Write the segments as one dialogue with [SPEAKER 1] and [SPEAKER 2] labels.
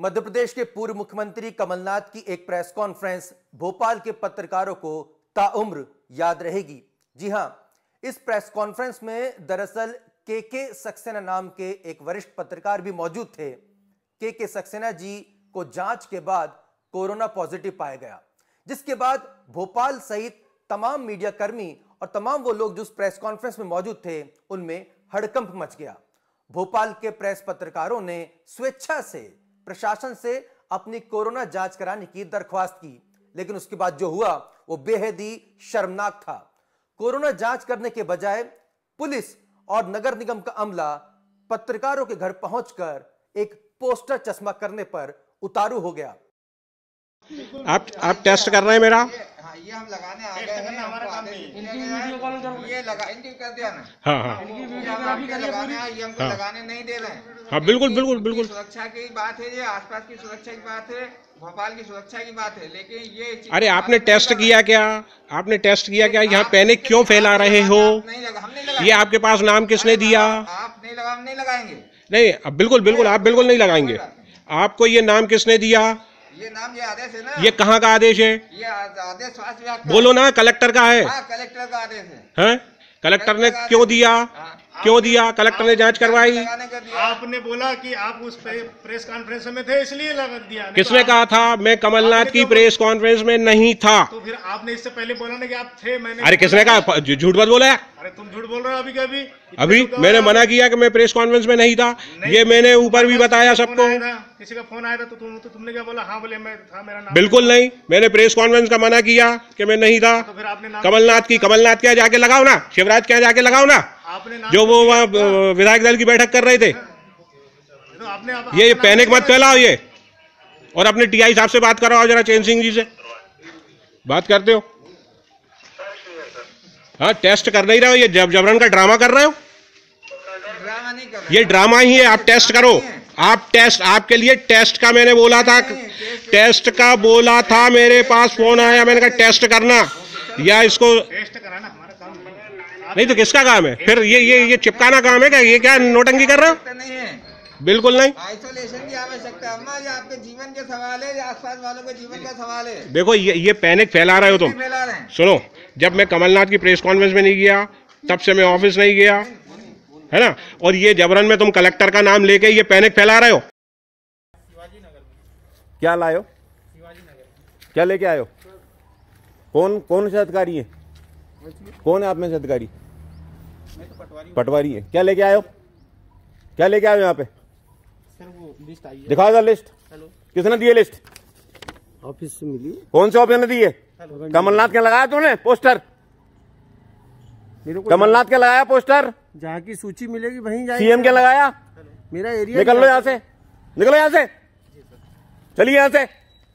[SPEAKER 1] मध्य प्रदेश के पूर्व मुख्यमंत्री कमलनाथ की एक प्रेस कॉन्फ्रेंस भोपाल के पत्रकारों को ताउम्र याद रहेगी। जी हां, इस प्रेस कॉन्फ्रेंस में दरअसल के सक्सेना नाम के एक वरिष्ठ पत्रकार भी मौजूद थे। के सक्सेना जी को जांच के बाद कोरोना पॉजिटिव पाया गया, जिसके बाद भोपाल सहित तमाम मीडिया कर्मी और तमाम वो लोग जो उस प्रेस कॉन्फ्रेंस में मौजूद थे, उनमें हड़कंप मच गया। भोपाल के प्रेस पत्रकारों ने स्वेच्छा से प्रशासन से अपनी कोरोना जांच कराने की दरख्वास्त की, लेकिन उसके बाद जो हुआ वो बेहद ही शर्मनाक था। कोरोना जांच करने के बजाय पुलिस और नगर निगम का अमला पत्रकारों के घर पहुंचकर एक पोस्टर चश्मा करने पर उतारू हो गया।
[SPEAKER 2] आप टेस्ट कर रहे हैं मेरा?
[SPEAKER 3] हाँ, ये हम लगाने आ गए हैं, हमारा काम नहीं। ये लगा इनकी कर दिया ना।
[SPEAKER 2] हाँ।
[SPEAKER 3] लगाने आए, ये हमको लगाने नहीं दे रहे हैं।
[SPEAKER 2] हाँ, बिल्कुल।
[SPEAKER 3] सुरक्षा की बात है, ये आसपास की सुरक्षा की बात है, भोपाल की सुरक्षा की बात है, लेकिन ये
[SPEAKER 2] अरे आपने टेस्ट किया क्या? आपने टेस्ट किया क्या? यहाँ पैनिक क्यों फैला रहे हो?
[SPEAKER 3] नहीं लगा, हमने लगाया।
[SPEAKER 2] ये आपके पास नाम किसने दिया?
[SPEAKER 3] आप नहीं लगा, हम नहीं लगाएंगे।
[SPEAKER 2] नहीं, बिल्कुल आप बिल्कुल नहीं लगाएंगे। आपको ये नाम किसने दिया?
[SPEAKER 3] ये नाम, ये आदेश है ना।
[SPEAKER 2] ये कहाँ का आदेश है?
[SPEAKER 3] ये आदेश स्वास्थ्य विभाग का।
[SPEAKER 2] बोलो ना, कलेक्टर का है।
[SPEAKER 3] हाँ, कलेक्टर का आदेश
[SPEAKER 2] हैं? कलेक्टर ने क्यों दिया? क्यों दिया? कलेक्टर ने जांच करवाई।
[SPEAKER 4] आपने बोला कि आप उस प्रेस कॉन्फ्रेंस में थे इसलिए लगा दिया।
[SPEAKER 2] किसने कहा था? मैं कमलनाथ की प्रेस कॉन्फ्रेंस में नहीं था।
[SPEAKER 4] तो फिर आपने इससे पहले बोला ना कि आप थे। मैंने
[SPEAKER 2] अरे किसने कहा? झूठ मत बोला।
[SPEAKER 4] अरे तुम झूठ बोल रहे हो अभी।
[SPEAKER 2] अभी मैंने मना किया कि मैं प्रेस कॉन्फ्रेंस में नहीं था। ये मैंने ऊपर भी बताया सबको।
[SPEAKER 4] किसी का फोन आया था तो तुमने क्या बोला? हाँ बोले मैं था, मेरा नाम।
[SPEAKER 2] बिल्कुल नहीं, मैंने प्रेस कॉन्फ्रेंस का मना किया कि मैं नहीं था।
[SPEAKER 4] तो फिर आपने
[SPEAKER 2] कमलनाथ के यहाँ जाके लगाओ ना, शिवराज के यहाँ जाके लगाओ ना, जो वो वहाँ विधायक दल की बैठक कर रहे थे। ये पैनिक मत फैलाओ ये, और अपने टीआई साहब से बात कराओ जरा, चैन सिंह जी से बात करते हो। हाँ, टेस्ट कर नहीं रहे हो, ये जबरन का ड्रामा कर रहे हो।
[SPEAKER 3] ड्रामा नहीं कर रहे,
[SPEAKER 2] ये ड्रामा ही है। आप टेस्ट करो, आप टेस्ट, आपके लिए टेस्ट का मैंने बोला था, टेस्ट का बोला था, मेरे पास फोन आया, मैंने कहा टेस्ट करना या इसको
[SPEAKER 4] टेस्ट कराना हमारा काम
[SPEAKER 2] नहीं तो किसका काम है फिर? ये चिपकाना काम है क्या? ये क्या नोटंकी कर रहे हो?
[SPEAKER 3] नहीं है,
[SPEAKER 2] बिल्कुल नहीं।
[SPEAKER 3] आइसोलेशन की आवश्यकता है अम्मा, ये आपके जीवन के सवाल है, आसपास वालों के जीवन का सवाल है।
[SPEAKER 2] देखो ये पैनिक फैला रहे हो तुम।
[SPEAKER 3] फैला रहे हैं।
[SPEAKER 2] सुनो, जब मैं कमलनाथ की प्रेस कॉन्फ्रेंस में नहीं गया, तब से मैं ऑफिस नहीं गया, है ना? और ये जबरन में तुम कलेक्टर का नाम लेके ये पैनिक फैला रहे हो। क्या लाए हो? क्या लेके आए हो? कौन से अधिकारी है? कौन है आप में से अधिकारी? पटवारी है। क्या लेके आए हो? क्या लेके आए हो यहाँ पे? दिखाओ लिस्ट। किसने दी है लिस्ट?
[SPEAKER 5] ऑफिस से मिली।
[SPEAKER 2] कौन से ऑफिस ने दी है? कमलनाथ के लगाया तूने पोस्टर? कमलनाथ के लगाया पोस्टर?
[SPEAKER 5] जहाँ की सूची मिलेगी वहीं जाएंगे।
[SPEAKER 2] सीएम के लगाया?
[SPEAKER 5] मेरा एरिया।
[SPEAKER 2] निकल लो यहाँ से, निकलो यहाँ से, चलिए यहाँ से।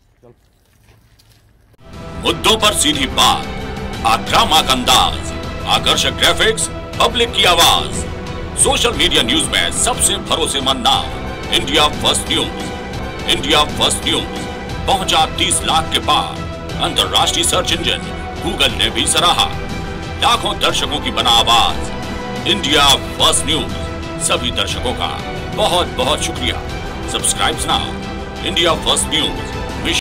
[SPEAKER 6] मुद्दों पर सीधी बात, आक्रामक अंदाज, आकर्षक ग्राफिक्स, पब्लिक की आवाज। सोशल मीडिया न्यूज में सबसे भरोसेमंद नाम, India first news. India first news पहुंचा 30 लाख के पार। अंतरराष्ट्रीय सर्च इंजन गूगल ने भी सराहा। लाखों दर्शकों की बना आवाज इंडिया फर्स्ट न्यूज। सभी दर्शकों का बहुत बहुत शुक्रिया। Subscribe now India first news.